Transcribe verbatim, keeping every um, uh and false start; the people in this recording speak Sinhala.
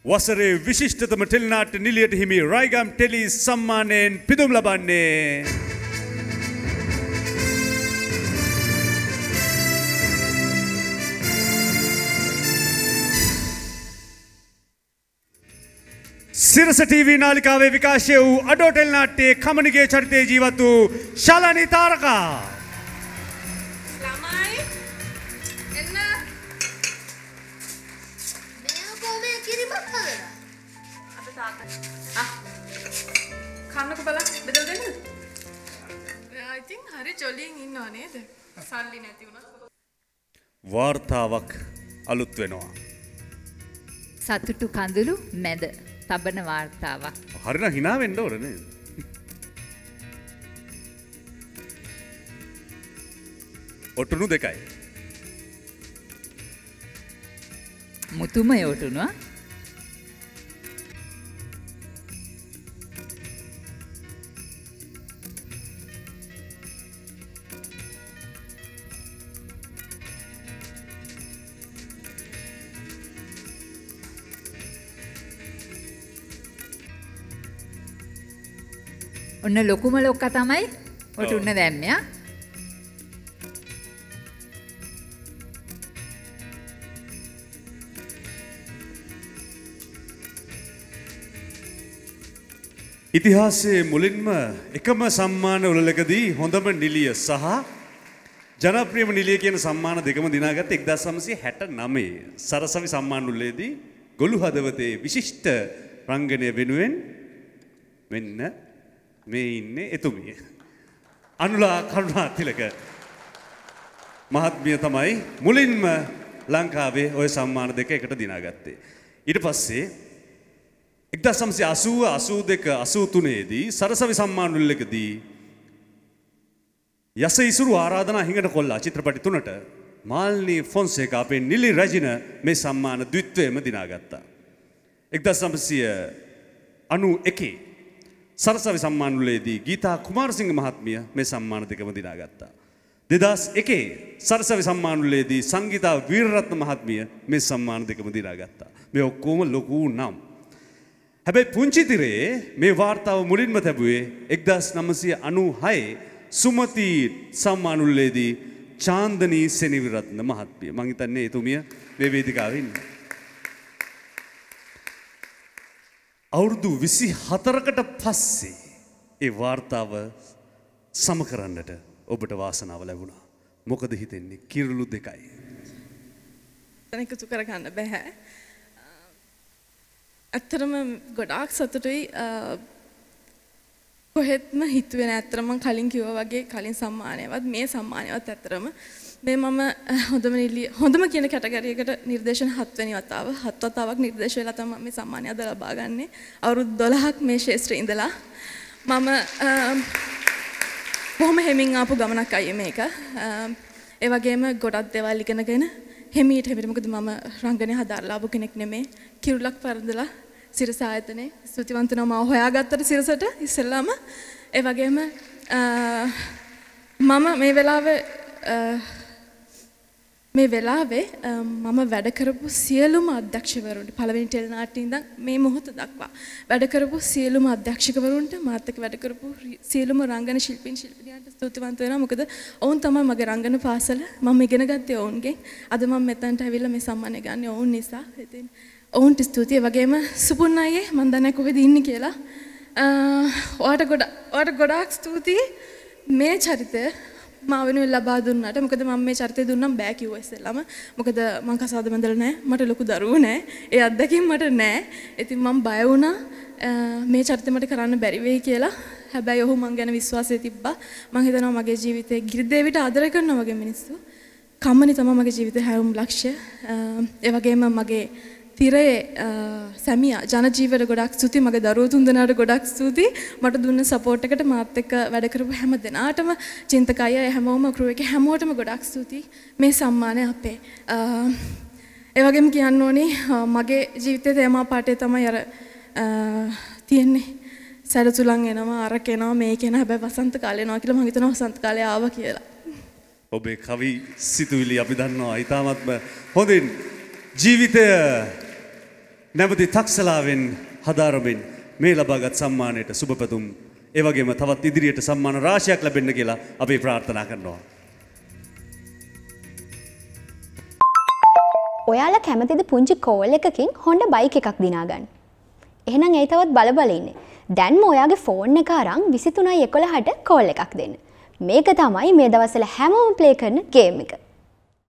වසරේ විශිෂ්ටතම ටෙලිනාට්‍ය නිලියට හිමි රයිගම් ටෙලි සම්මානයෙන් පිදුම් ලබන්නේ සිරස ටීවී නාලිකාවේ විකාශය වූ අඩෝ ටෙලිනාට්‍යයේ කමනිගේ චරිතයේ ජීවත් වූ ශාලානී තාරකා කන්නක බලන්න බෙදලා දෙන්නද? I think හරි ජොලියෙන් ඉන්නව නේද? සල්ලි නැති වුණා. වාර්තාවක් අලුත් වෙනවා. සතුටු කඳුළු මැද තබන වාර්තාවක්. හරිනම් hina වෙන්න ඕන නේද? ඔටුනු දෙකයි. මුතුම ඔටුනුවා. ඔන්න ලොකුම ලොක්කා තමයි ඔටුන්න දැම්මයා. ඉතිහාසයේ මුලින්ම එකම සම්මාන උළෙලකදී හොඳම නිලිය සහ ජනප්‍රියම නිලිය කියන සම්මාන දෙකම දිනාගත් එක්දාස් නවසිය හැට නවය සරසවි සම්මාන උළෙලේදී ගොළු හදවතේ විශිෂ්ට රංගනය වෙනුවෙන් වෙන්න මේ ඉන්නේ එතුමිය. අනුලා කරුණාතිලක මහත්මිය තමයි මුලින්ම ලංකාවේ ওই සම්මාන දෙක එකට දිනාගත්තේ. ඊට පස්සේ එක්දාස් නවසිය අසූව අසූ දෙක අසූ තුනේ දී සරසවි සම්මාන උළෙලකදී යස ඉසුරු ආරාධනා හිඟට කොල්ලා චිත්‍රපටි තුනට මාල්නී ෆොන්සේකා අපේ නිලි රැජින මේ සම්මාන ද්විත්වයම දිනාගත්තා. එක්දාස් නවසිය අනූ එකේ සරසවි සම්මාන උළෙලේදී ගීතා කුමාරසිංහ මහත්මිය මේ සම්මාන දෙකම දිනාගත්තා. දෙදාස් එකේ සරසවි සම්මාන උළෙලේදී සංගීතා වීරරත්න මහත්මිය මේ සම්මාන දෙකම දිනාගත්තා. මේ ඔක්කොම ලොකු නම්. හැබැයි පුංචි තිරේ මේ වාර්තාව මුලින්ම තැබුවේ එක්දාස් නවසිය අනූ හයේ සුමති සම්මාන උළෙලේදී චාන්දනී සෙනවිරත්න මහත්මිය. මං හිතන්නේ එතුමිය මේ වේදිකාවේ ඉන්නේ. අවුරුදු විසි හතරකට පස්සේ ඒ වාර්තාව සම කරන්නට ඔබට වාසනාව ලැබුණා. මොකද හිතෙන්නේ? කිරුළු දෙකයි. එකතු කරගන්න බෑ. ඇත්තටම ගොඩාක් සතුටුයි. කොහෙත්ම හිතුවේ නෑ. ඇත්තටම මම කලින් කිව්වා වගේ කලින් සම්මානයවත් මේ සම්මානයවත් ඇත්තටම මේ මම හොඳම නිලිය හොඳම කියන කැටගරියකට නිර්දේශන හත් වෙනි වතාව හත් වතාවක් නිර්දේශ වෙලා තමයි මේ සම්මානය අද ලබා ගන්නේ. අවුරුදු දොළහක් මේ ශාස්ත්‍රයේ ඉඳලා මම බොහොම හැමින් ආපු ගමනක් අයියේ මේක. ඒ වගේම ගොඩක් දේවල් ඉගෙනගෙන හැමීට හැමීට මොකද මම රංගනය හදාලා ආපු කෙනෙක් නෙමෙයි. කිරුලක් පරදලා සිරස ආයතනේ ස්තුතිවන්ත වෙනවා මාව හොයාගත්තට සිරසට ඉස්සෙල්ලාම. ඒ වගේම මම මේ වෙලාවේ මේ වෙලාවේ මම වැඩ කරපු සියලුම අධ්‍යක්ෂකවරුන්ට පළවෙනි ටෙලිනාට්‍යයේ ඉඳන් මේ මොහොත දක්වා වැඩ කරපු සියලුම අධ්‍යක්ෂකවරුන්ට මාත් එක්ක වැඩ කරපු සියලුම රංගන ශිල්පීන් ශිල්පිනියන්ට ස්තුතිවන්ත වෙනවා. මොකද ඔවුන් තමයි මගේ රංගන පාසල. මම ඉගෙන ගත්තේ ඔවුන්ගෙන්. අද මම මෙතනට ඇවිල්ලා මේ සම්මානය ගන්න ඔවුන් නිසා. ඉතින් ඔවුන්ට ස්තුතියි. වගේම සුපුන් අයියේ මම දන්නේ කොහෙද ඉන්නේ කියලා. ඔයාට ගොඩ ඔයාට ගොඩාක් ස්තුතියි මේ චරිතය මා වෙනුවෙන් ලබා දුන්නාට. මොකද මම මේ චරිතය දුන්නම් බෑ කිව්වා ඉස්සෙල්ලාම. මොකද මං කසාද බඳලා නැහැ. මට ලොකු දරුවෝ නැහැ. ඒ අත්දැකීම් මට නැහැ. ඉතින් මම බය වුණා මේ චරිතය මට කරන්න බැරි වෙයි කියලා. හැබැයි ඔහු මං ගැන විශ්වාසය තිබ්බා. මං හිතනවා මගේ ජීවිතේ ගිරිදේවිට ආදර කරනවා වගේ මිනිස්සු. කම්මනි තමයි මගේ ජීවිතේ හැවුම් ලක්ෂ්‍ය. ඒ වගේම මගේ තිරේ සැමියා ජනජීවයට ගොඩක් ස්තුතියි. මගේ දරුවෝ තුන්දෙනාට ගොඩක් ස්තුතියි. මට දුන්න සපෝට් එකට මාත් එක්ක වැඩ කරපු හැම දෙනාටම චින්තක අයියා හැමෝම ක්‍රූ එකේ හැමෝටම ගොඩක් ස්තුතියි. මේ සම්මානය අපේ. ඒ වගේම කියන්න ඕනේ මගේ ජීවිතයේ තේමා පාඩේ තමයි අර තියෙන්නේ. සැරසුලන් එනවා අරක එනවා මේක එනවා. හැබැයි වසන්ත කාලේ එනවා කියලා මම හිතනවා වසන්ත කාලේ ආවා කියලා. ඔබේ කවි සිතුවිලි අපි දන්නවා. ඊටාත්ම හොඳින් ජීවිතය නැවති තක්සලාවෙන් හදාරමින් මේ ලබාගත් සම්මානයට සුබපැතුම් ඒ වගේම තවත් ඉදිරියට සම්මාන රාශියක් ලැබෙන්න කියලා අපි ප්‍රාර්ථනා කරනවා. ඔයාලා කැමතිද පුංචි කෝල් එකකින් Honda බයික් එකක් දිනා ගන්න? එහෙනම් ඒ තවත් බල බල ඉන්නේ. දැන්ම ඔයාගේ ෆෝන් එක අරන් විසි තුනයි එකොළහට කෝල් එකක් දෙන්න. මේක තමයි මේ දවස්වල හැමෝම ප්ලේ කරන ගේම් එක.